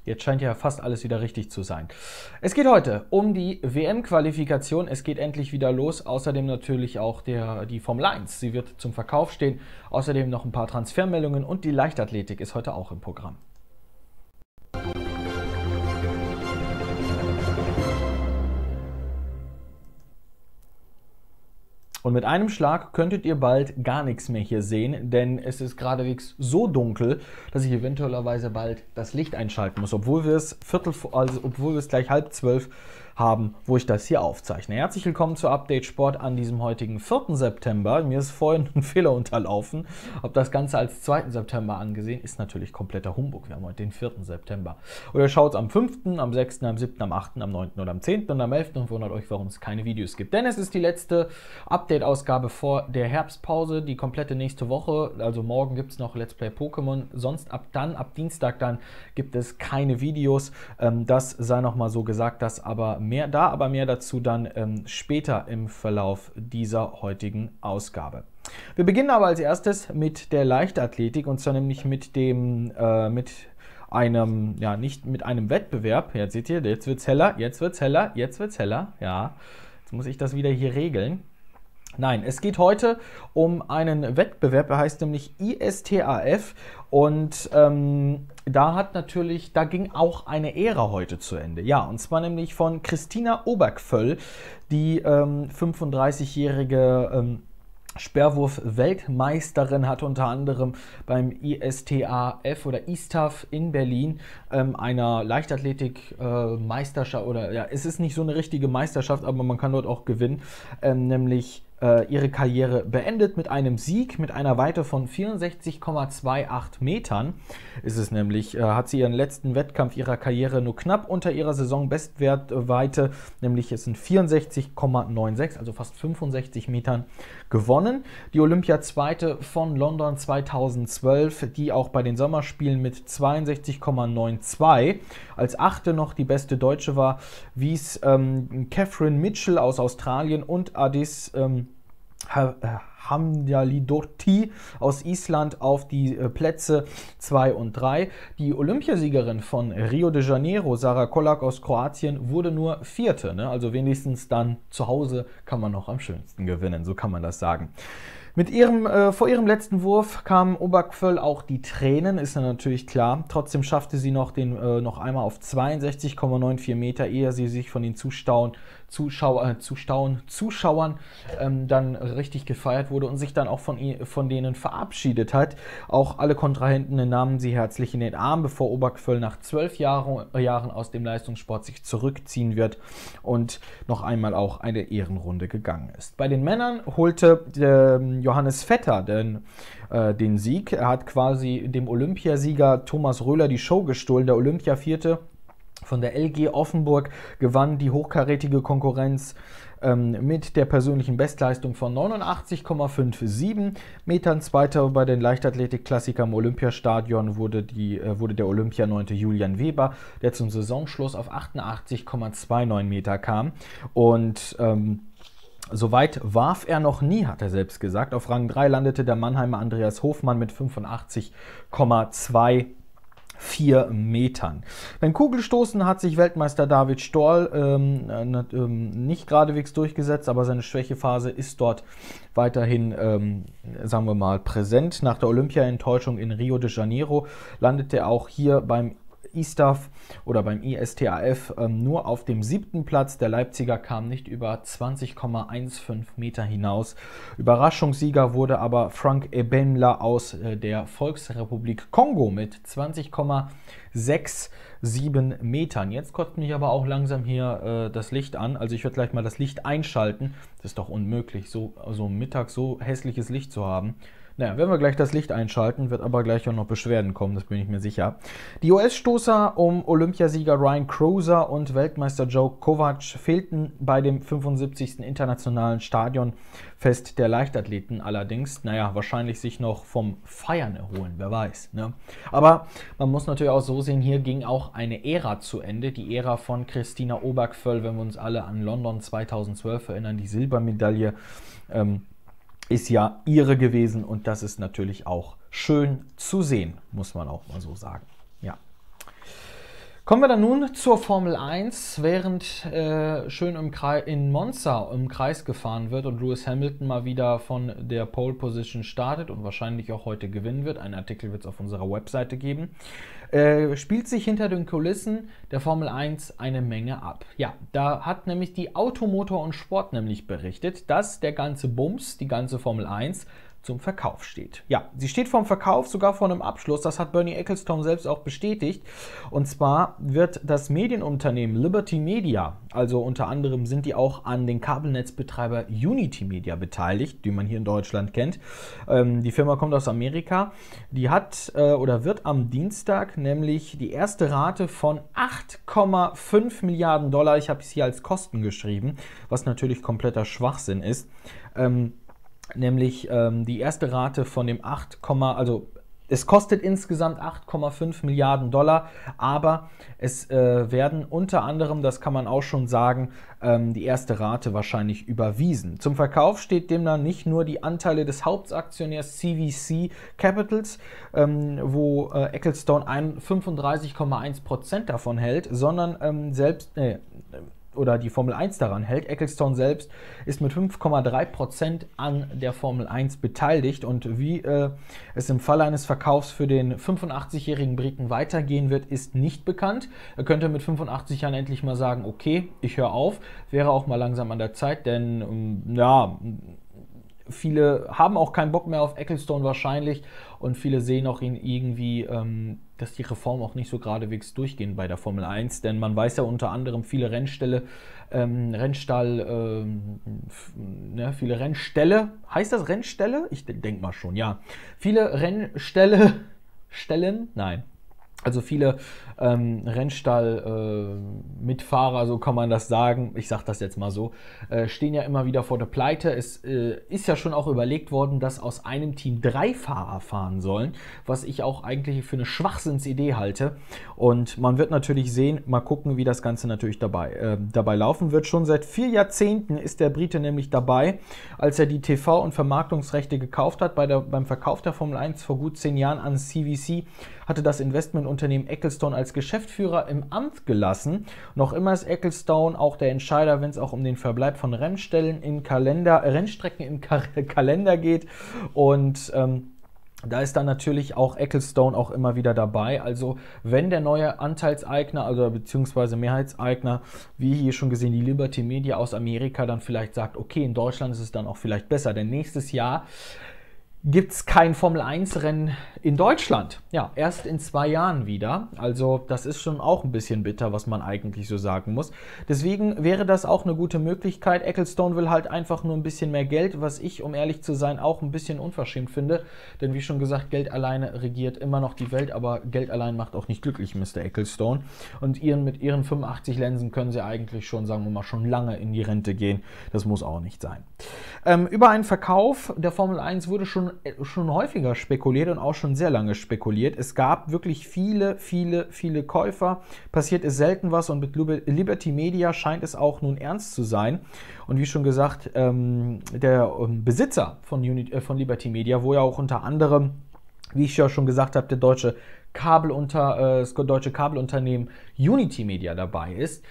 Jetzt scheint ja fast alles wieder richtig zu sein. Es geht heute um die WM-Qualifikation. Es geht endlich wieder los. Außerdem natürlich auch die Formel 1. Sie wird zum Verkauf stehen. Außerdem noch ein paar Transfermeldungen und die Leichtathletik ist heute auch im Programm. Und mit einem Schlag könntet ihr bald gar nichts mehr hier sehen, denn es ist geradewegs so dunkel, dass ich eventuellerweise bald das Licht einschalten muss, obwohl wir es gleich 11:30 haben, wo ich das hier aufzeichne. Herzlich willkommen zu Update Sport an diesem heutigen 4. September. Mir ist vorhin ein Fehler unterlaufen. Ob das Ganze als 2. September angesehen, ist natürlich kompletter Humbug. Wir haben heute den 4. September. Oder schaut es am 5., am 6., am 7., am 8., am 9. oder am 10. und am 11. und wundert euch, warum es keine Videos gibt. Denn es ist die letzte Update-Ausgabe vor der Herbstpause, die komplette nächste Woche. Also morgen gibt es noch Let's Play Pokémon. Sonst ab Dienstag dann gibt es keine Videos. Das sei nochmal so gesagt, dass aber mehr dazu dann später im Verlauf dieser heutigen Ausgabe. Wir beginnen aber als erstes mit der Leichtathletik und zwar nämlich mit einem Wettbewerb. Jetzt seht ihr, jetzt wird's heller, jetzt wird's heller, jetzt wird's heller. Ja, jetzt muss ich das wieder hier regeln. Nein, es geht heute um einen Wettbewerb, der heißt nämlich ISTAF und da ging auch eine Ära heute zu Ende. Ja, und zwar nämlich von Christina Obergvöll, die 35-jährige Speerwurf-Weltmeisterin, hat unter anderem beim ISTAF oder ISTAF in Berlin einer Leichtathletik-Meisterschaft, es ist nicht so eine richtige Meisterschaft, aber man kann dort auch gewinnen, nämlich ihre Karriere beendet mit einem Sieg mit einer Weite von 64,28 Metern. Ist es nämlich, hat sie ihren letzten Wettkampf ihrer Karriere nur knapp unter ihrer Saisonbestwertweite, nämlich es sind 64,96, also fast 65 Metern gewonnen. Die Olympia-Zweite von London 2012, die auch bei den Sommerspielen mit 62,92 als Achte noch die beste Deutsche war, wies Catherine Mitchell aus Australien und Adis Hamdalidottir aus Island auf die Plätze 2 und 3. Die Olympiasiegerin von Rio de Janeiro, Sarah Kolak aus Kroatien, wurde nur Vierte. Ne? Also wenigstens dann zu Hause kann man noch am schönsten gewinnen, so kann man das sagen. Vor ihrem letzten Wurf kamen Obergvöll auch die Tränen, ist ja natürlich klar. Trotzdem schaffte sie noch einmal auf 62,94 Meter, ehe sie sich von den Zuschauern dann richtig gefeiert wurde und sich dann auch von denen verabschiedet hat. Auch alle Kontrahenten nahmen sie herzlich in den Arm, bevor Obergvöll nach 12 Jahren aus dem Leistungssport sich zurückziehen wird und noch einmal auch eine Ehrenrunde gegangen ist. Bei den Männern holte Johannes Vetter den Sieg. Er hat quasi dem Olympiasieger Thomas Röhler die Show gestohlen. Der Olympiavierte von der LG Offenburg gewann die hochkarätige Konkurrenz mit der persönlichen Bestleistung von 89,57 Metern. Zweiter bei den Leichtathletik-Klassikern im Olympiastadion wurde der Olympia-9. Julian Weber, der zum Saisonschluss auf 88,29 Meter kam. Und soweit warf er noch nie, hat er selbst gesagt. Auf Rang 3 landete der Mannheimer Andreas Hofmann mit 85,24 Metern. Beim Kugelstoßen hat sich Weltmeister David Storl nicht geradewegs durchgesetzt, aber seine Schwächephase ist dort weiterhin, sagen wir mal, präsent. Nach der Olympia-Enttäuschung in Rio de Janeiro landete er auch hier beim ISTAF oder beim ISTAF nur auf dem 7. Platz. Der Leipziger kam nicht über 20,15 Meter hinaus. Überraschungssieger wurde aber Frank Ebemla aus der Volksrepublik Kongo mit 20,67 Metern. Jetzt kotzt mich aber auch langsam hier das Licht an. Also ich werde gleich mal das Licht einschalten. Das ist doch unmöglich, so mittags so hässliches Licht zu haben. Naja, wenn wir gleich das Licht einschalten, wird aber gleich auch noch Beschwerden kommen, das bin ich mir sicher. Die US-Stoßer um Olympiasieger Ryan Crozer und Weltmeister Joe Kovac fehlten bei dem 75. Internationalen Stadionfest der Leichtathleten allerdings. Naja, wahrscheinlich sich noch vom Feiern erholen, wer weiß. Ne? Aber man muss natürlich auch so sehen, hier ging auch eine Ära zu Ende. Die Ära von Christina Obergvöll, wenn wir uns alle an London 2012 erinnern, die Silbermedaille, ist ja ihre gewesen und das ist natürlich auch schön zu sehen, muss man auch mal so sagen. Ja. Kommen wir dann nun zur Formel 1, während schön in Monza im Kreis gefahren wird und Lewis Hamilton mal wieder von der Pole Position startet und wahrscheinlich auch heute gewinnen wird. Einen Artikel wird es auf unserer Webseite geben. Spielt sich hinter den Kulissen der Formel 1 eine Menge ab. Ja, da hat nämlich die Automotor und Sport nämlich berichtet, dass der ganze Bums, die ganze Formel 1, zum Verkauf steht. Ja, sie steht vorm Verkauf, sogar vor einem Abschluss. Das hat Bernie Ecclestone selbst auch bestätigt. Und zwar wird das Medienunternehmen Liberty Media, also unter anderem sind die auch an den Kabelnetzbetreiber Unity Media beteiligt, die man hier in Deutschland kennt. Die Firma kommt aus Amerika. Die hat oder wird am Dienstag nämlich die erste Rate von 8,5 Milliarden Dollar, ich habe es hier als Kosten geschrieben, was natürlich kompletter Schwachsinn ist, nämlich die erste Rate von dem also es kostet insgesamt 8,5 Milliarden Dollar, aber es werden unter anderem, das kann man auch schon sagen, die erste Rate wahrscheinlich überwiesen. Zum Verkauf steht demnach nicht nur die Anteile des Hauptaktionärs CVC Capitals, wo Ecclestone 35,1% davon hält, sondern oder die Formel 1 daran hält. Ecclestone selbst ist mit 5,3% an der Formel 1 beteiligt und wie es im Falle eines Verkaufs für den 85-jährigen Briten weitergehen wird, ist nicht bekannt. Er könnte mit 85 Jahren endlich mal sagen, okay, ich höre auf, wäre auch mal langsam an der Zeit, denn ja, viele haben auch keinen Bock mehr auf Ecclestone wahrscheinlich und viele sehen auch ihn irgendwie, dass die Reformen auch nicht so geradewegs durchgehen bei der Formel 1, denn man weiß ja unter anderem viele Rennställe, viele Rennställe, heißt das Rennställe? Ich denke mal schon, ja. Viele also viele Rennstall-Mitfahrer, so kann man das sagen, ich sage das jetzt mal so, stehen ja immer wieder vor der Pleite. Es ist ja schon auch überlegt worden, dass aus einem Team 3 Fahrer fahren sollen, was ich auch eigentlich für eine Schwachsinnsidee halte. Und man wird natürlich sehen, mal gucken, wie das Ganze natürlich dabei laufen wird. Schon seit 4 Jahrzehnten ist der Brite nämlich dabei, als er die TV- und Vermarktungsrechte gekauft hat. Beim Verkauf der Formel 1 vor gut 10 Jahren an CVC hatte das Investmentunternehmen Ecclestone als Geschäftsführer im Amt gelassen. Noch immer ist Ecclestone auch der Entscheider, wenn es auch um den Verbleib von Rennstrecken im Kalender geht. Und da ist dann natürlich auch Ecclestone auch immer wieder dabei. Also wenn der neue Anteilseigner, also beziehungsweise Mehrheitseigner, wie hier schon gesehen, die Liberty Media aus Amerika dann vielleicht sagt, okay, in Deutschland ist es dann auch vielleicht besser, denn nächstes Jahr gibt es kein Formel-1-Rennen in Deutschland. Ja, erst in 2 Jahren wieder. Also das ist schon auch ein bisschen bitter, was man eigentlich so sagen muss. Deswegen wäre das auch eine gute Möglichkeit. Ecclestone will halt einfach nur ein bisschen mehr Geld, was ich, um ehrlich zu sein, auch ein bisschen unverschämt finde. Denn wie schon gesagt, Geld alleine regiert immer noch die Welt, aber Geld allein macht auch nicht glücklich, Mr. Ecclestone. Und mit ihren 85 Lensen können sie eigentlich schon, sagen wir mal, schon lange in die Rente gehen. Das muss auch nicht sein. Über einen Verkauf der Formel 1 wurde schon häufiger spekuliert und auch schon sehr lange spekuliert. Es gab wirklich viele Käufer. Passiert ist selten was und mit Liberty Media scheint es auch nun ernst zu sein. Und wie schon gesagt, der Besitzer von Liberty Media, wo ja auch unter anderem, wie ich ja schon gesagt habe, das deutsche Kabelunternehmen Unity Media dabei ist,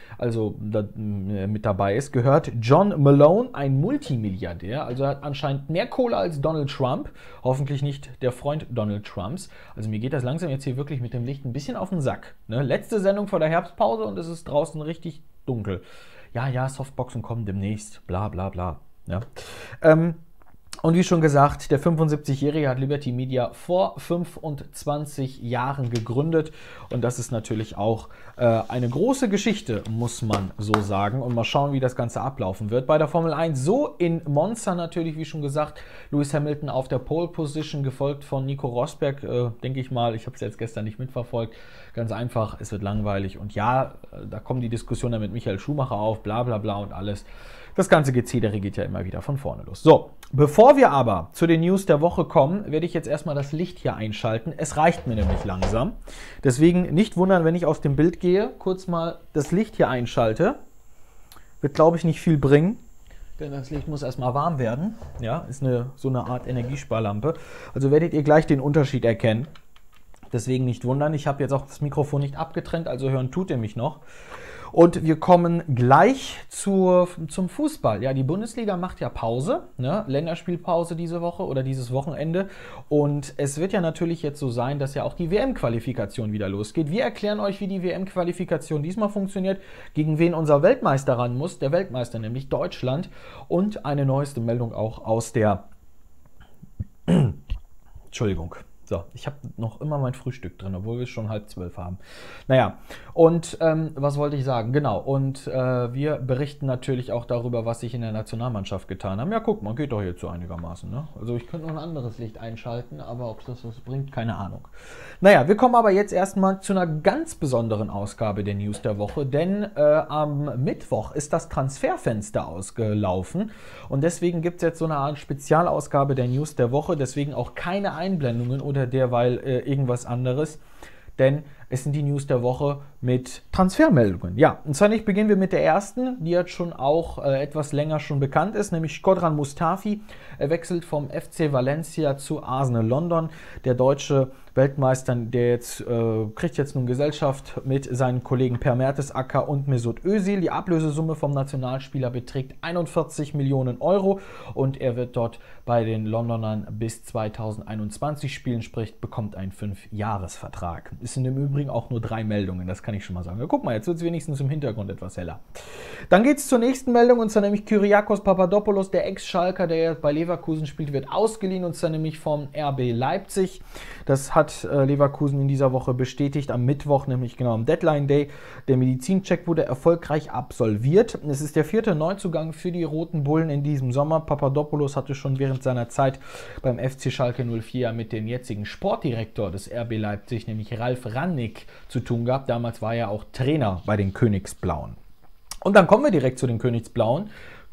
mit dabei ist, gehört John Malone, ein Multimilliardär. Also er hat anscheinend mehr Kohle als Donald Trump. Hoffentlich nicht der Freund Donald Trumps. Also mir geht das langsam jetzt hier wirklich mit dem Licht ein bisschen auf den Sack. Ne? Letzte Sendung vor der Herbstpause und es ist draußen richtig dunkel. Ja, Softboxen kommen demnächst. Bla bla bla. Ja. Und wie schon gesagt, der 75-Jährige hat Liberty Media vor 25 Jahren gegründet. Und das ist natürlich auch eine große Geschichte, muss man so sagen. Und mal schauen, wie das Ganze ablaufen wird. Bei der Formel 1 so in Monza natürlich, wie schon gesagt, Lewis Hamilton auf der Pole Position, gefolgt von Nico Rosberg, denke ich mal. Ich habe es jetzt gestern nicht mitverfolgt. Ganz einfach, es wird langweilig. Und ja, da kommen die Diskussionen dann mit Michael Schumacher auf, bla bla bla und alles. Das ganze Gezedere geht ja immer wieder von vorne los. So, bevor wir aber zu den News der Woche kommen, werde ich jetzt erstmal das Licht hier einschalten. Es reicht mir nämlich langsam. Deswegen nicht wundern, wenn ich aus dem Bild gehe, kurz mal das Licht hier einschalte. Wird, glaube ich, nicht viel bringen, denn das Licht muss erstmal warm werden. Ja, ist so eine Art Energiesparlampe. Also werdet ihr gleich den Unterschied erkennen. Deswegen nicht wundern, ich habe jetzt auch das Mikrofon nicht abgetrennt, also hören tut ihr mich noch. Und wir kommen gleich zum Fußball. Ja, die Bundesliga macht ja Pause, ne? Länderspielpause diese Woche oder dieses Wochenende. Und es wird ja natürlich jetzt so sein, dass ja auch die WM-Qualifikation wieder losgeht. Wir erklären euch, wie die WM-Qualifikation diesmal funktioniert, gegen wen unser Weltmeister ran muss. Der Weltmeister, nämlich Deutschland. Und eine neueste Meldung auch aus der... Entschuldigung. So, ich habe noch immer mein Frühstück drin, obwohl wir es schon 11:30 haben. Naja, und was wollte ich sagen? Genau, und wir berichten natürlich auch darüber, was sich in der Nationalmannschaft getan haben. Ja, guck mal, geht doch jetzt so einigermaßen, ne? Also ich könnte noch ein anderes Licht einschalten, aber ob das was bringt, keine Ahnung. Naja, wir kommen aber jetzt erstmal zu einer ganz besonderen Ausgabe der News der Woche, denn am Mittwoch ist das Transferfenster ausgelaufen und deswegen gibt es jetzt so eine Art Spezialausgabe der News der Woche, deswegen auch keine Einblendungen oder derweil irgendwas anderes, denn es sind die News der Woche mit Transfermeldungen. Ja, und zwar beginnen wir mit der ersten, die jetzt schon auch etwas länger schon bekannt ist, nämlich Shkodran Mustafi. Er wechselt vom FC Valencia zu Arsenal London. Der deutsche Weltmeister, der jetzt kriegt jetzt nun Gesellschaft mit seinen Kollegen Per Mertesacker und Mesut Özil. Die Ablösesumme vom Nationalspieler beträgt 41 Millionen Euro und er wird dort bei den Londonern bis 2021 spielen, sprich bekommt einen 5-Jahres-Vertrag. Es sind im Übrigen auch nur 3 Meldungen, das kann ich schon mal sagen. Ja, guck mal, jetzt wird es wenigstens im Hintergrund etwas heller. Dann geht es zur nächsten Meldung, und zwar nämlich Kyriakos Papadopoulos, der Ex-Schalker, der jetzt bei Leverkusen spielt, wird ausgeliehen, und zwar nämlich vom RB Leipzig. Das hat Leverkusen in dieser Woche bestätigt, am Mittwoch, nämlich genau am Deadline Day. Der Medizincheck wurde erfolgreich absolviert. Es ist der 4. Neuzugang für die Roten Bullen in diesem Sommer. Papadopoulos hatte schon während seiner Zeit beim FC Schalke 04 mit dem jetzigen Sportdirektor des RB Leipzig, nämlich Ralf Rangnick, zu tun gehabt. Damals war er auch Trainer bei den Königsblauen. Und dann kommen wir direkt zu den Königsblauen,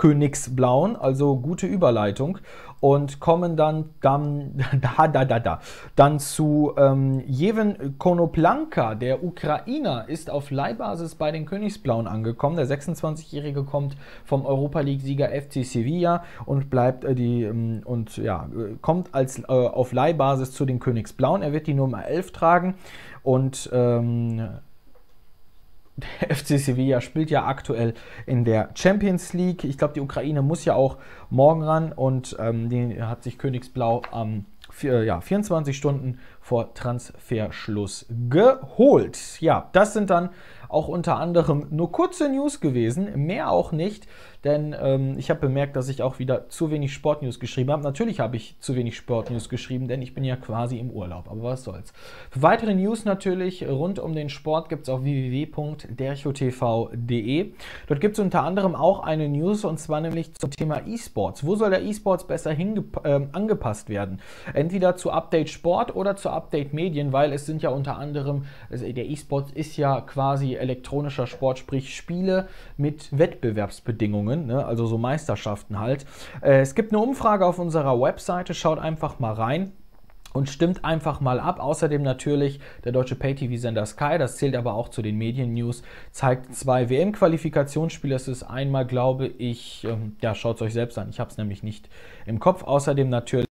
also gute Überleitung, und kommen dann zu Jeven Konoplanka. Der Ukrainer ist auf Leihbasis bei den Königsblauen angekommen. Der 26-Jährige kommt vom Europa-League-Sieger FC Sevilla und kommt auf Leihbasis zu den Königsblauen. Er wird die Nummer 11 tragen und der FC Sevilla spielt ja aktuell in der Champions League. Ich glaube, die Ukraine muss ja auch morgen ran, und den hat sich Königsblau am 24 Stunden vor Transferschluss geholt. Ja, das sind dann auch unter anderem nur kurze News gewesen, mehr auch nicht, denn ich habe bemerkt, dass ich auch wieder zu wenig Sportnews geschrieben habe. Natürlich habe ich zu wenig Sportnews geschrieben, denn ich bin ja quasi im Urlaub, aber was soll's. Für weitere News natürlich rund um den Sport gibt es auf www.derchotv.de. Dort gibt es unter anderem auch eine News, und zwar nämlich zum Thema E-Sports. Wo soll der E-Sports besser angepasst werden? Entweder zu Update Sport oder zu Update Medien, weil es sind ja unter anderem, der E-Sports ist ja quasi elektronischer Sport, sprich Spiele mit Wettbewerbsbedingungen, ne? Also so Meisterschaften halt. Es gibt eine Umfrage auf unserer Webseite, schaut einfach mal rein und stimmt einfach mal ab. Außerdem natürlich der deutsche Pay-TV-Sender Sky, das zählt aber auch zu den Medien-News, zeigt 2 WM-Qualifikationsspiele. Das ist einmal, glaube ich, schaut es euch selbst an, ich habe es nämlich nicht im Kopf. Außerdem natürlich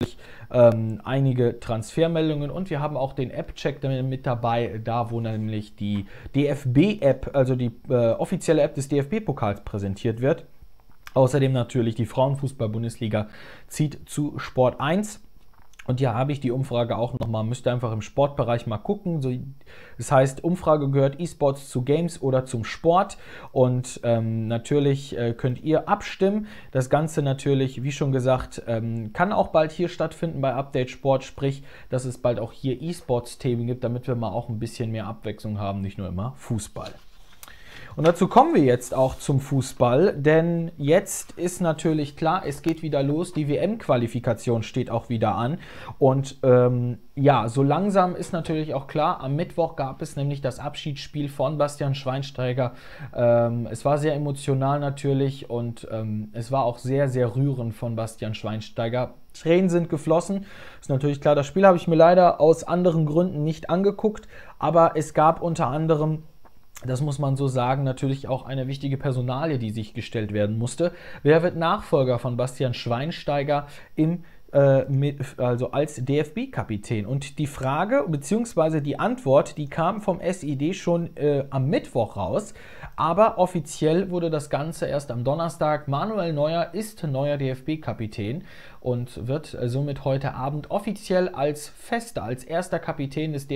einige Transfermeldungen, und wir haben auch den App-Check mit dabei, da wo nämlich die DFB-App, also die offizielle App des DFB-Pokals präsentiert wird. Außerdem natürlich die Frauenfußball-Bundesliga zieht zu Sport 1. Und hier habe ich die Umfrage auch nochmal, müsst ihr einfach im Sportbereich mal gucken. Das heißt, Umfrage gehört E-Sports zu Games oder zum Sport. Und natürlich könnt ihr abstimmen. Das Ganze natürlich, wie schon gesagt, kann auch bald hier stattfinden bei Update Sport. Sprich, dass es bald auch hier E-Sports-Themen gibt, damit wir mal auch ein bisschen mehr Abwechslung haben, nicht nur immer Fußball. Und dazu kommen wir jetzt auch zum Fußball, denn jetzt ist natürlich klar, es geht wieder los, die WM-Qualifikation steht auch wieder an, und so langsam ist natürlich auch klar, am Mittwoch gab es nämlich das Abschiedsspiel von Bastian Schweinsteiger. Es war sehr emotional natürlich, und es war auch sehr, sehr rührend von Bastian Schweinsteiger. Tränen sind geflossen, ist natürlich klar, das Spiel habe ich mir leider aus anderen Gründen nicht angeguckt, aber es gab unter anderem, das muss man so sagen, natürlich auch eine wichtige Personalie, die sich gestellt werden musste. Wer wird Nachfolger von Bastian Schweinsteiger im also als DFB-Kapitän. Und die Frage bzw. die Antwort, die kam vom SID schon am Mittwoch raus, aber offiziell wurde das Ganze erst am Donnerstag. Manuel Neuer ist neuer DFB-Kapitän und wird somit heute Abend offiziell als erster Kapitän des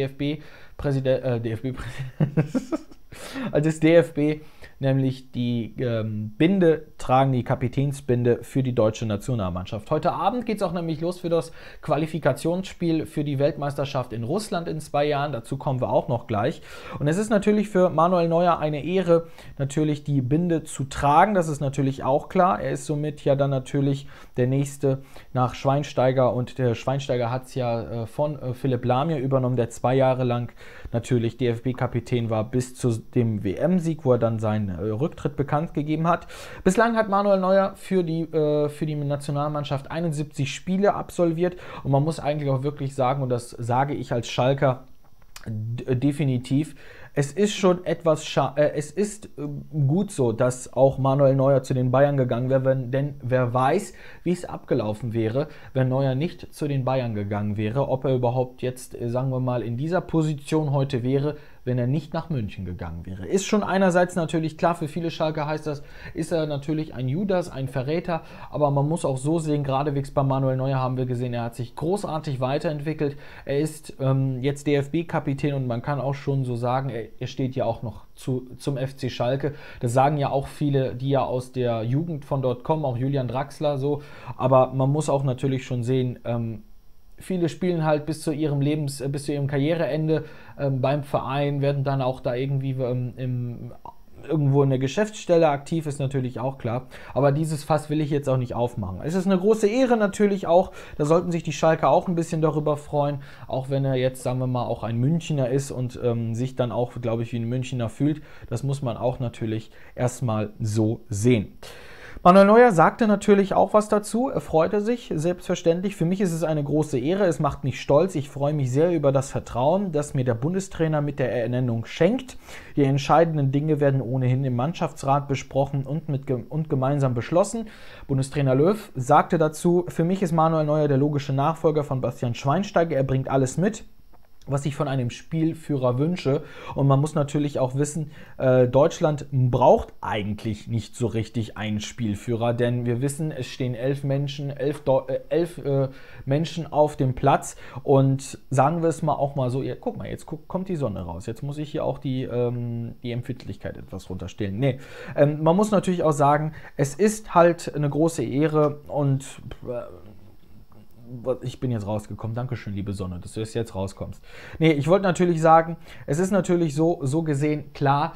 des DFB, nämlich die Binde tragen, die Kapitänsbinde für die deutsche Nationalmannschaft. Heute Abend geht es auch nämlich los für das Qualifikationsspiel für die Weltmeisterschaft in Russland in 2 Jahren. Dazu kommen wir auch noch gleich. Und es ist natürlich für Manuel Neuer eine Ehre, natürlich die Binde zu tragen. Das ist natürlich auch klar. Er ist somit ja dann natürlich der Nächste nach Schweinsteiger. Und der Schweinsteiger hat es ja von Philipp Lahm übernommen, der 2 Jahre lang natürlich DFB-Kapitän war bis zu dem WM-Sieg, wo er dann seinen Rücktritt bekannt gegeben hat. Bislang hat Manuel Neuer für die Nationalmannschaft 71 Spiele absolviert und man muss eigentlich auch wirklich sagen, und das sage ich als Schalker definitiv, es ist schon es ist gut so, dass auch Manuel Neuer zu den Bayern gegangen wäre, denn wer weiß, wie es abgelaufen wäre, wenn Neuer nicht zu den Bayern gegangen wäre, ob er überhaupt jetzt, sagen wir mal, in dieser Position heute wäre, wenn er nicht nach München gegangen wäre. Ist schon einerseits natürlich klar, für viele Schalker heißt das, ist er natürlich ein Judas, ein Verräter, aber man muss auch so sehen, geradewegs bei Manuel Neuer haben wir gesehen, er hat sich großartig weiterentwickelt, er ist jetzt DFB-Kapitän und man kann auch schon so sagen, er steht ja auch noch zum FC Schalke. Das sagen ja auch viele, die ja aus der Jugend von dort kommen, auch Julian Draxler so, aber man muss auch natürlich schon sehen, viele spielen halt bis zu ihrem Karriereende beim Verein, werden dann auch da irgendwie irgendwo in der Geschäftsstelle aktiv, ist natürlich auch klar. Aber dieses Fass will ich jetzt auch nicht aufmachen. Es ist eine große Ehre natürlich auch, da sollten sich die Schalker auch ein bisschen darüber freuen, auch wenn er jetzt, sagen wir mal, auch ein Münchner ist und sich dann auch, glaube ich, wie ein Münchner fühlt. Das muss man auch natürlich erstmal so sehen. Manuel Neuer sagte natürlich auch was dazu, er freute sich, selbstverständlich. Für mich ist es eine große Ehre, es macht mich stolz. Ich freue mich sehr über das Vertrauen, das mir der Bundestrainer mit der Ernennung schenkt. Die entscheidenden Dinge werden ohnehin im Mannschaftsrat besprochen und gemeinsam beschlossen. Bundestrainer Löw sagte dazu, für mich ist Manuel Neuer der logische Nachfolger von Bastian Schweinsteiger. Er bringt alles mit, was ich von einem Spielführer wünsche. Und man muss natürlich auch wissen, Deutschland braucht eigentlich nicht so richtig einen Spielführer, denn wir wissen, es stehen 11 Menschen auf dem Platz und sagen wir es mal auch mal so, ja, guck mal, jetzt kommt die Sonne raus, jetzt muss ich hier auch die Empfindlichkeit etwas runterstellen. Nee, man muss natürlich auch sagen, es ist halt eine große Ehre und ich bin jetzt rausgekommen. Dankeschön, liebe Sonne, dass du jetzt rauskommst. Nee, ich wollte natürlich sagen, es ist natürlich so gesehen klar,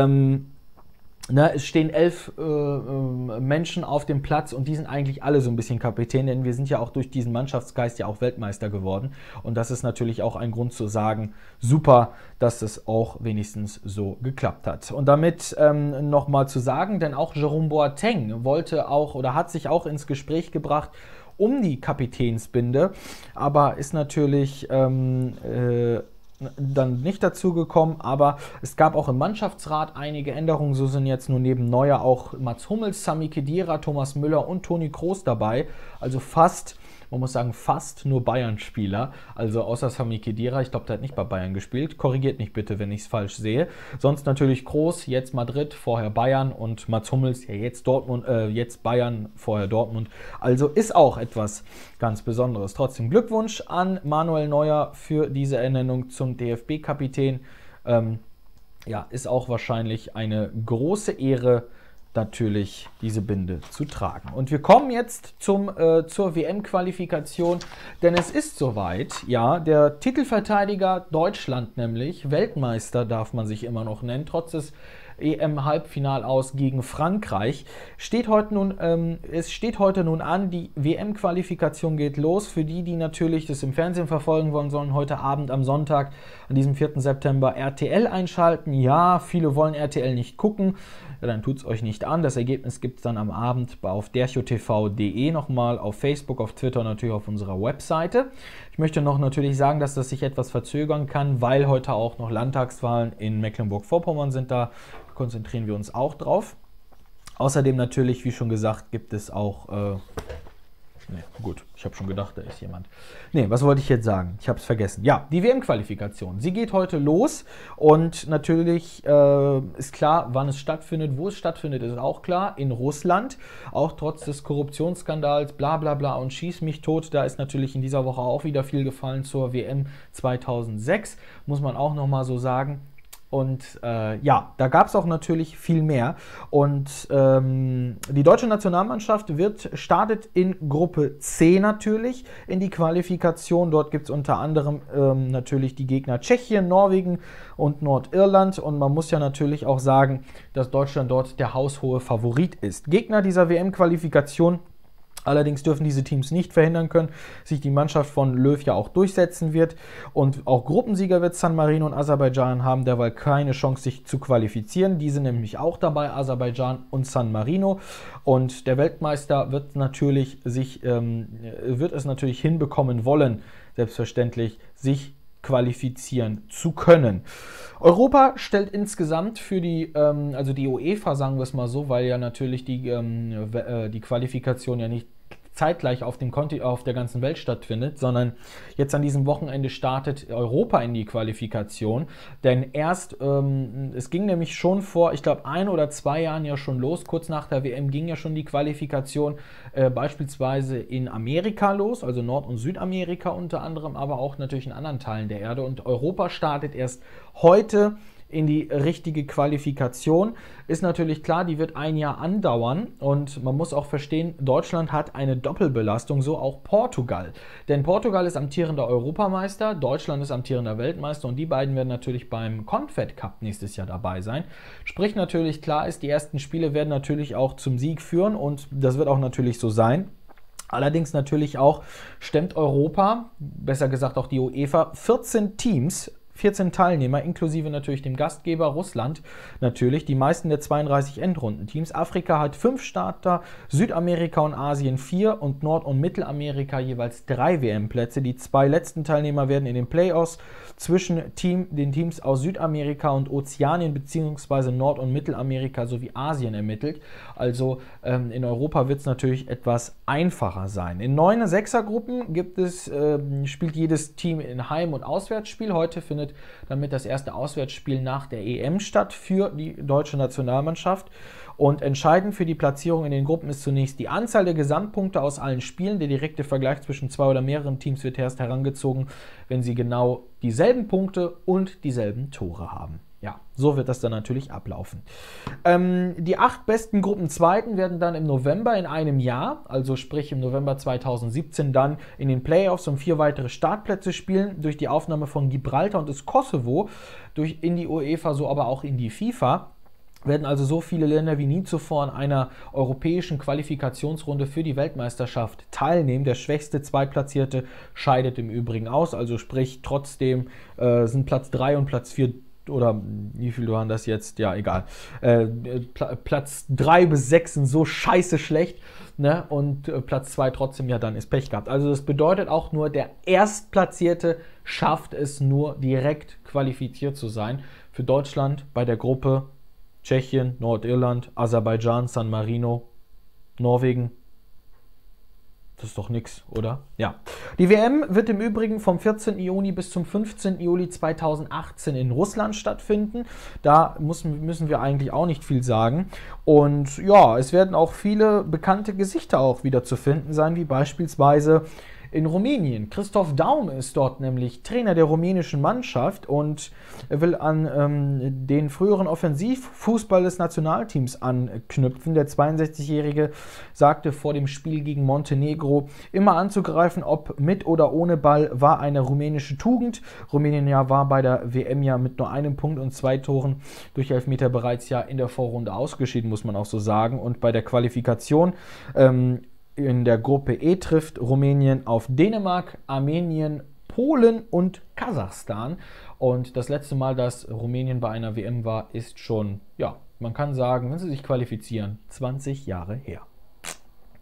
es stehen 11 Menschen auf dem Platz und die sind eigentlich alle so ein bisschen Kapitän, denn wir sind ja auch durch diesen Mannschaftsgeist ja auch Weltmeister geworden. Und das ist natürlich auch ein Grund zu sagen, super, dass es auch wenigstens so geklappt hat. Und damit nochmal zu sagen, denn auch Jerome Boateng hat sich auch ins Gespräch gebracht, um die Kapitänsbinde, aber ist natürlich dann nicht dazu gekommen, aber es gab auch im Mannschaftsrat einige Änderungen, so sind jetzt nur neben Neuer auch Mats Hummels, Sami Khedira, Thomas Müller und Toni Kroos dabei, also man muss sagen, fast nur Bayern-Spieler, also außer Sami Khedira, ich glaube, der hat nicht bei Bayern gespielt, korrigiert mich bitte, wenn ich es falsch sehe, sonst natürlich Kroos, jetzt Madrid, vorher Bayern und Mats Hummels, ja jetzt Dortmund, jetzt Bayern, vorher Dortmund, also ist auch etwas ganz Besonderes. Trotzdem Glückwunsch an Manuel Neuer für diese Ernennung zum DFB-Kapitän, ist auch wahrscheinlich eine große Ehre, natürlich diese Binde zu tragen. Und wir kommen jetzt zur WM-Qualifikation, denn es ist soweit, ja, der Titelverteidiger Deutschland nämlich, Weltmeister darf man sich immer noch nennen, trotz des EM-Halbfinal aus gegen Frankreich. Es steht heute nun an, die WM-Qualifikation geht los. Für die natürlich das im Fernsehen verfolgen wollen, sollen heute Abend am Sonntag, an diesem 4. September, RTL einschalten. Ja, viele wollen RTL nicht gucken. Ja, dann tut es euch nicht an. Das Ergebnis gibt es dann am Abend auf derchotv.de nochmal, auf Facebook, auf Twitter und natürlich auf unserer Webseite. Ich möchte noch natürlich sagen, dass das sich etwas verzögern kann, weil heute auch noch Landtagswahlen in Mecklenburg-Vorpommern sind. Da konzentrieren wir uns auch drauf. Außerdem natürlich, wie schon gesagt, gibt es auch Nee, gut, ich habe schon gedacht, da ist jemand. Nee, was wollte ich jetzt sagen? Ich habe es vergessen. Ja, die WM-Qualifikation. Sie geht heute los und natürlich ist klar, wann es stattfindet, wo es stattfindet, ist auch klar. In Russland, auch trotz des Korruptionsskandals, bla bla bla und schieß mich tot. Da ist natürlich in dieser Woche auch wieder viel gefallen zur WM 2006, muss man auch nochmal so sagen. Und ja, da gab es auch natürlich viel mehr. Und die deutsche Nationalmannschaft startet in Gruppe C natürlich in die Qualifikation. Dort gibt es unter anderem natürlich die Gegner Tschechien, Norwegen und Nordirland. Und man muss ja natürlich auch sagen, dass Deutschland dort der haushohe Favorit ist. Gegner dieser WM-Qualifikation. Allerdings dürfen diese Teams nicht verhindern können, sich die Mannschaft von Löw ja auch durchsetzen wird. Und auch Gruppensieger wird San Marino und Aserbaidschan haben derweil keine Chance, sich zu qualifizieren. Die sind nämlich auch dabei, Aserbaidschan und San Marino. Und der Weltmeister wird es natürlich hinbekommen wollen, selbstverständlich, sich qualifizieren zu können. Europa stellt insgesamt für also die UEFA, sagen wir es mal so, weil ja natürlich die Qualifikation ja nicht zeitgleich auf der ganzen Welt stattfindet, sondern jetzt an diesem Wochenende startet Europa in die Qualifikation, denn es ging nämlich schon vor, ich glaube, 1 oder 2 Jahren ja schon los, kurz nach der WM ging ja schon die Qualifikation beispielsweise in Amerika los, also Nord- und Südamerika unter anderem, aber auch natürlich in anderen Teilen der Erde, und Europa startet erst heute in die richtige Qualifikation. Ist natürlich klar, die wird 1 Jahr andauern, und man muss auch verstehen, Deutschland hat eine Doppelbelastung, so auch Portugal. Denn Portugal ist amtierender Europameister, Deutschland ist amtierender Weltmeister, und die beiden werden natürlich beim Confed Cup nächstes Jahr dabei sein. Sprich, natürlich klar ist, die ersten Spiele werden natürlich auch zum Sieg führen, und das wird auch natürlich so sein. Allerdings natürlich auch stemmt Europa, besser gesagt auch die UEFA, 14 Teilnehmer, inklusive natürlich dem Gastgeber Russland natürlich, die meisten der 32 Endrundenteams. Afrika hat 5 Starter, Südamerika und Asien 4 und Nord- und Mittelamerika jeweils 3 WM-Plätze. Die 2 letzten Teilnehmer werden in den Playoffs zwischen den Teams aus Südamerika und Ozeanien bzw. Nord- und Mittelamerika sowie Asien ermittelt. Also in Europa wird es natürlich etwas einfacher sein. In 9 Sechsergruppen spielt jedes Team in Heim- und Auswärtsspiel. Heute findet damit das erste Auswärtsspiel nach der EM statt für die deutsche Nationalmannschaft. Und entscheidend für die Platzierung in den Gruppen ist zunächst die Anzahl der Gesamtpunkte aus allen Spielen. Der direkte Vergleich zwischen 2 oder mehreren Teams wird erst herangezogen, wenn sie genau dieselben Punkte und dieselben Tore haben. Ja, so wird das dann natürlich ablaufen. Die 8 besten Gruppenzweiten werden dann im November in einem Jahr, also sprich im November 2017, dann in den Playoffs um 4 weitere Startplätze spielen. Durch die Aufnahme von Gibraltar und des Kosovo in die UEFA, so aber auch in die FIFA, werden also so viele Länder wie nie zuvor an einer europäischen Qualifikationsrunde für die Weltmeisterschaft teilnehmen. Der schwächste Zweitplatzierte scheidet im Übrigen aus, also sprich trotzdem sind Platz 3 und Platz 4, oder wie viel waren das jetzt? Ja, egal. Platz 3 bis 6 sind so scheiße schlecht, ne? Und Platz 2 trotzdem, ja, dann ist Pech gehabt. Also das bedeutet auch nur, der Erstplatzierte schafft es nur, direkt qualifiziert zu sein. Für Deutschland bei der Gruppe Tschechien, Nordirland, Aserbaidschan, San Marino, Norwegen. Das ist doch nix, oder? Ja. Die WM wird im Übrigen vom 14. Juni bis zum 15. Juli 2018 in Russland stattfinden. Da müssen wir eigentlich auch nicht viel sagen. Und ja, es werden auch viele bekannte Gesichter auch wieder zu finden sein, wie beispielsweise in Rumänien. Christoph Daum ist dort nämlich Trainer der rumänischen Mannschaft, und er will an den früheren Offensivfußball des Nationalteams anknüpfen. Der 62-Jährige sagte vor dem Spiel gegen Montenegro, immer anzugreifen, ob mit oder ohne Ball, war eine rumänische Tugend. Rumänien war bei der WM ja mit nur 1 Punkt und 2 Toren durch Elfmeter bereits ja in der Vorrunde ausgeschieden, muss man auch so sagen. Und bei der Qualifikation in der Gruppe E trifft Rumänien auf Dänemark, Armenien, Polen und Kasachstan. Und das letzte Mal, dass Rumänien bei einer WM war, ist schon, ja, man kann sagen, wenn sie sich qualifizieren, 20 Jahre her.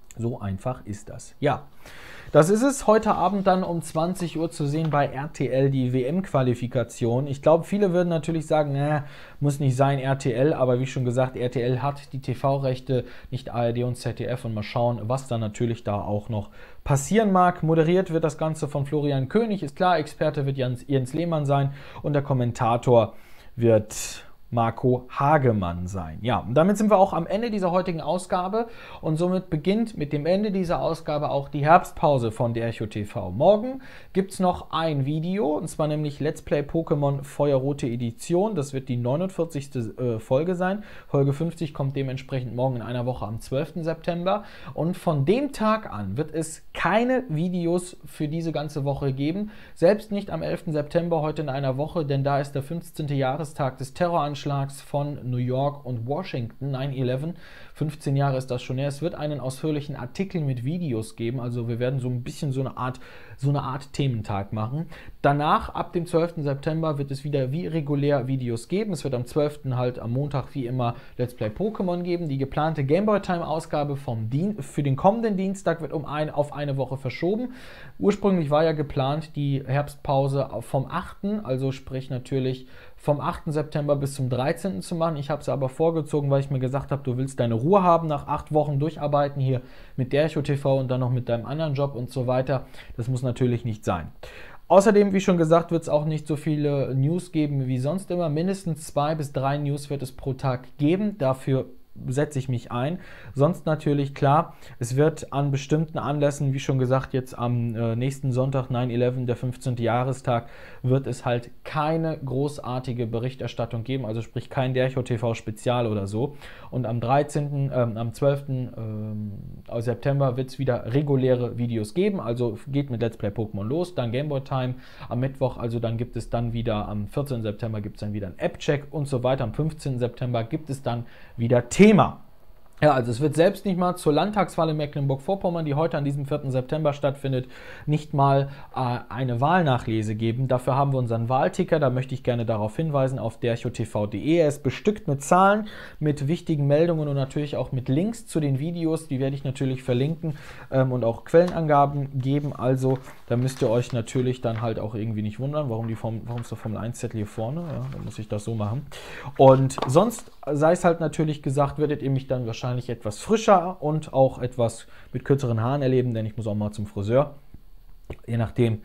So einfach ist das. Ja, das ist es. Heute Abend dann um 20 Uhr zu sehen bei RTL die WM-Qualifikation. Ich glaube, viele würden natürlich sagen, muss nicht sein RTL, aber wie schon gesagt, RTL hat die TV-Rechte, nicht ARD und ZDF, und mal schauen, was dann natürlich da auch noch passieren mag. Moderiert wird das Ganze von Florian König, ist klar, Experte wird Jens Lehmann sein und der Kommentator wird Marco Hagemann sein. Ja, und damit sind wir auch am Ende dieser heutigen Ausgabe und somit beginnt mit dem Ende dieser Ausgabe auch die Herbstpause von der Echo TV. Morgen gibt es noch ein Video, und zwar nämlich Let's Play Pokémon Feuerrote Edition. Das wird die 49. Folge sein. Folge 50 kommt dementsprechend morgen in einer Woche am 12. September. Und von dem Tag an wird es keine Videos für diese ganze Woche geben. Selbst nicht am 11. September, heute in einer Woche, denn da ist der 15. Jahrestag des Terroranschlags von New York und Washington, 9/11. 15 Jahre ist das schon her. Es wird einen ausführlichen Artikel mit Videos geben, also wir werden so ein bisschen so eine Art Thementag machen. Danach, ab dem 12. September, wird es wieder wie regulär Videos geben. Es wird am 12. halt am Montag wie immer Let's Play Pokémon geben. Die geplante Gameboy Time Ausgabe für den kommenden Dienstag wird auf eine Woche verschoben. Ursprünglich war ja geplant die Herbstpause vom 8., also sprich natürlich vom 8. September bis zum 13. zu machen. Ich habe es aber vorgezogen, weil ich mir gesagt habe, du willst deine Ruhe haben nach 8 Wochen durcharbeiten hier mit der Echo TV und dann noch mit deinem anderen Job und so weiter. Das muss natürlich nicht sein. Außerdem, wie schon gesagt, wird es auch nicht so viele News geben wie sonst immer. Mindestens 2 bis 3 News wird es pro Tag geben. Dafür setze ich mich ein. Sonst natürlich klar, es wird an bestimmten Anlässen, wie schon gesagt, jetzt am nächsten Sonntag, 9/11, der 15. Jahrestag, wird es halt keine großartige Berichterstattung geben, also sprich kein der Echo TV Spezial oder so. Und am 12. September wird es wieder reguläre Videos geben, also geht mit Let's Play Pokémon los, dann Gameboy Time am Mittwoch, also dann gibt es dann wieder, am 14. September gibt es dann wieder einen App-Check und so weiter. Am 15. September gibt es dann wieder Thema. Ja, also es wird selbst nicht mal zur Landtagswahl in Mecklenburg-Vorpommern, die heute an diesem 4. September stattfindet, nicht mal eine Wahlnachlese geben. Dafür haben wir unseren Wahlticker, da möchte ich gerne darauf hinweisen, auf derechotv.de. Er ist bestückt mit Zahlen, mit wichtigen Meldungen und natürlich auch mit Links zu den Videos. Die werde ich natürlich verlinken und auch Quellenangaben geben. Also da müsst ihr euch natürlich dann halt auch irgendwie nicht wundern, warum ist der Formel 1-Zettel hier vorne? Ja, dann muss ich das so machen. Und sonst, sei es halt natürlich gesagt, werdet ihr mich dann wahrscheinlich etwas frischer und auch etwas mit kürzeren Haaren erleben, denn ich muss auch mal zum Friseur. Je nachdem,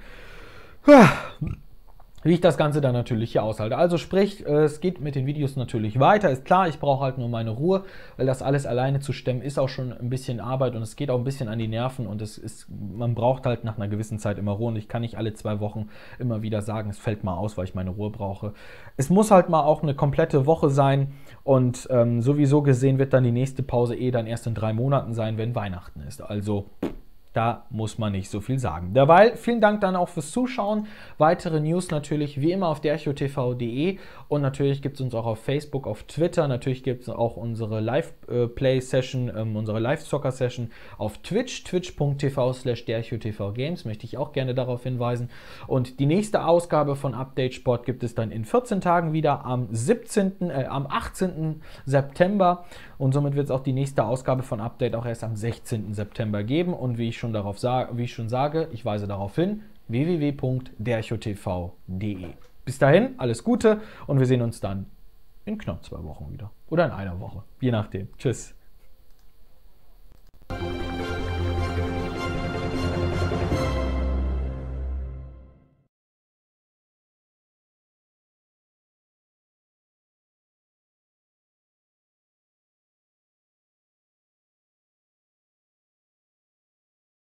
wie ich das Ganze dann natürlich hier aushalte. Also sprich, es geht mit den Videos natürlich weiter. Ist klar, ich brauche halt nur meine Ruhe, weil das alles alleine zu stemmen ist auch schon ein bisschen Arbeit und es geht auch ein bisschen an die Nerven und man braucht halt nach einer gewissen Zeit immer Ruhe und ich kann nicht alle 2 Wochen immer wieder sagen, es fällt mal aus, weil ich meine Ruhe brauche. Es muss halt mal auch eine komplette Woche sein und sowieso gesehen wird dann die nächste Pause dann erst in 3 Monaten sein, wenn Weihnachten ist. Also da muss man nicht so viel sagen. Derweil vielen Dank dann auch fürs Zuschauen. Weitere News natürlich wie immer auf derechotv.de und natürlich gibt es uns auch auf Facebook, auf Twitter. Natürlich gibt es auch unsere Live-Play-Session, unsere Live-Zocker-Session auf Twitch, twitch.tv/derechotv-games, möchte ich auch gerne darauf hinweisen. Und die nächste Ausgabe von Update Sport gibt es dann in 14 Tagen wieder am 18. September und somit wird es auch die nächste Ausgabe von Update auch erst am 16. September geben und wie ich schon sage, ich weise darauf hin, www.derechotv.de. Bis dahin, alles Gute und wir sehen uns dann in knapp 2 Wochen wieder. Oder in einer Woche, je nachdem. Tschüss.